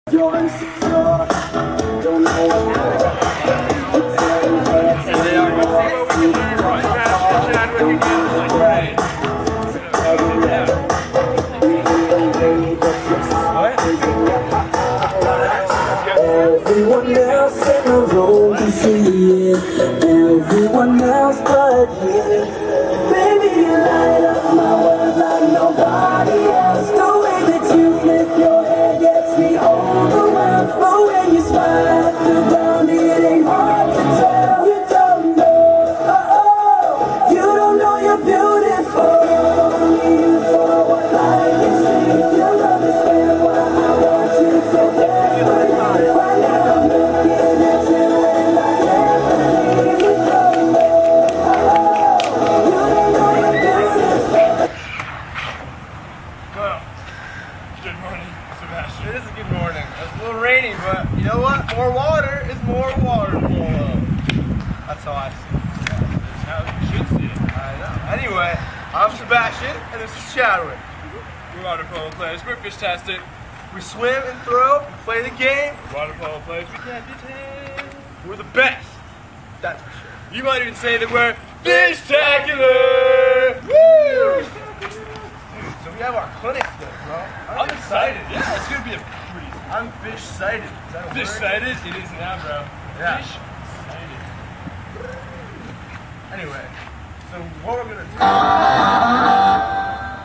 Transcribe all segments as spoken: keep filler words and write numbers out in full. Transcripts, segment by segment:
You're insecure, don't know what everyone else in the room can see it. Everyone else but you. Baby, you light up my world like nobody else. The way that you flip your hair gets me overwhelmed. But when you smile at the ground, it ain't hard to tell. You don't know, oh, oh, you don't know you're beautiful. Only you for what life can see. You'll understand why I want you so desperately. Right now I'm looking at you and I can't believe you don't know, oh, oh, you don't know you're beautiful. Well, good morning, Sebastian. It is a good morning. It's a little rainy, but you know what? More water is more water polo. That's how I see it. That's how you should see it. I know. Anyway, I'm Sebastian, and this is Chadwick. We're water polo players. We're fish tastic. We swim and throw and play the game. Water polo players, we can't detained. We're the best. That's for sure. You might even say that we're fish-tacular. Woo! So we have our clinic today, bro. I'm, I'm excited. Yeah, it's gonna be a pretty. I'm fish-sighted. Fish-sighted? It is now, bro. Yeah. Fish-sighted. Anyway, so what we're gonna do?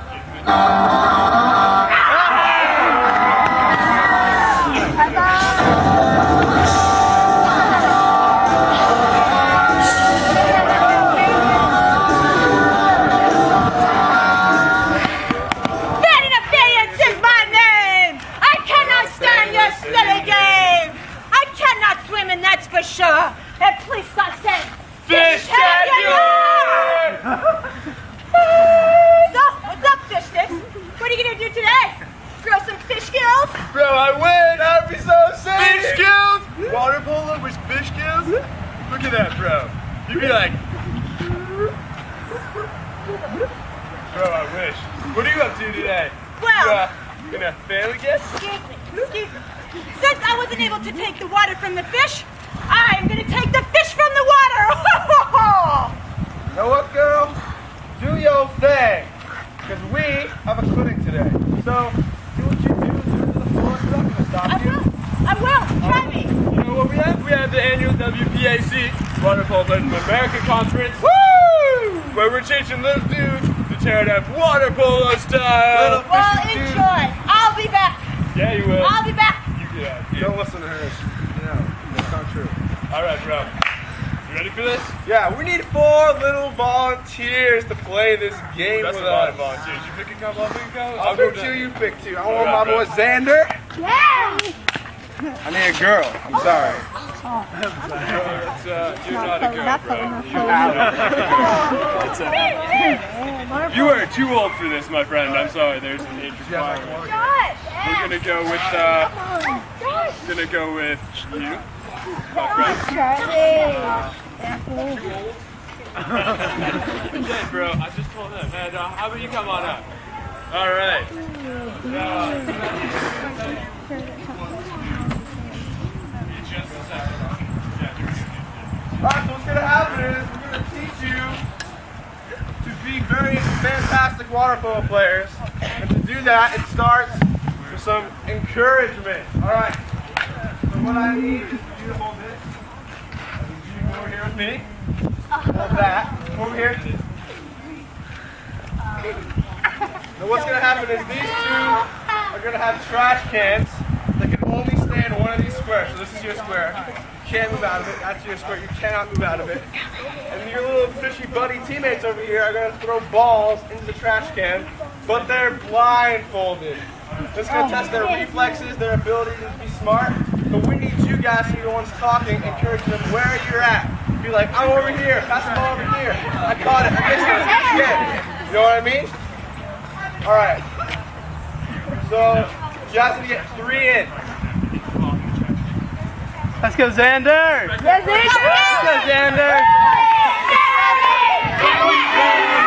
For sure. And please stop saying Fish-tacular! So, what's up, fish sticks? What are you gonna do today? Throw some fish skills? Bro, I win! I'd be so sick! Fish skills! Water polo with fish skills? Look at that, bro. You'd be like... Bro, I wish. What are you up to today? Well... You, uh, gonna fail again? Excuse me, excuse me. Since I wasn't able to take the water from the fish, I'm gonna take the fish from the water! You know what, girl? Do your thing! Because we have a clinic today. So, do what you do, do it to the floor, I'm not gonna stop I you. will, I will, try me. You know what we have? We have the annual W P A C, Water Polo Players of America Conference. Woo! Where we're chasing little dudes to tear it up water polo style. Well, enjoy. I'll be back. Yeah, you will. I'll be back. You, yeah, you. Don't listen to her. No, that's not true. All right, bro. You ready for this? Yeah, we need four little volunteers to play this game with us. That's a lot of volunteers. You pick a couple, I'll pick a couple. I'll pick two, you pick two. I want my boy Xander. Yeah! I need a girl. I'm sorry. Oh. It's, uh, you're not a girl, bro. It's, uh, you are too old for this, my friend. I'm sorry. There's an age requirement. We're gonna go with, uh, gonna go with you, my friend. Uh, too old. Okay, bro. I just told him, man. Uh, how about you come on up? All right. Uh, Alright, so what's going to happen is we're going to teach you to be very fantastic water polo players. And to do that, it starts with some encouragement. Alright, so what I need is for you to hold this. I need you to come over here with me. Hold that. Come over here. Now what's going to happen is these two are going to have trash cans that can only stay in one of these squares. So this is your square. Can't move out of it. That's your square. You cannot move out of it. And your little fishy buddy teammates over here are going to throw balls into the trash can, but they're blindfolded. This is going to test their reflexes, their ability to be smart. But we need you guys to be the ones talking, encouraging them where you're at. Be like, I'm over here. Pass the ball over here. I caught it. I missed it. Shit. You know what I mean? All right. So you guys need to get three in. Let's go, Xander! Yes, Xander! Let's go, Xander!